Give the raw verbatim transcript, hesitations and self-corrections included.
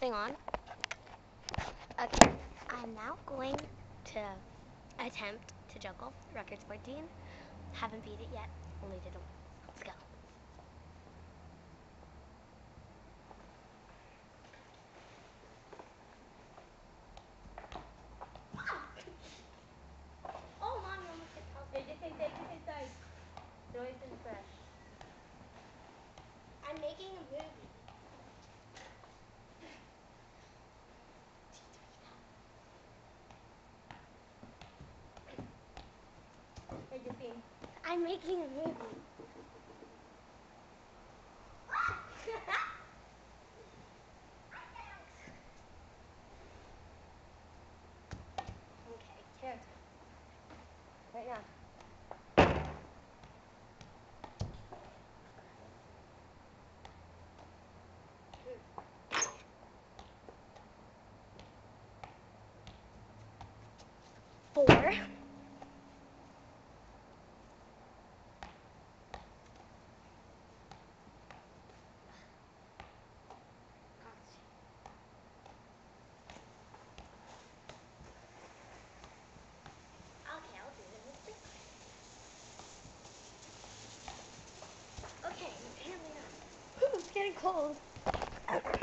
thing on. Okay, I'm now going to attempt to juggle records fourteen. Haven't beat it yet, only did it once. Let's go. Oh, Mom, you almost hit top. They just say they just inside. Throw it in the trash. I'm making a movie. Hey, Justine. I'm making a movie. Okay, character. Right now. Four. Okay, I'll do it. Okay, I'm handling up. It's getting cold.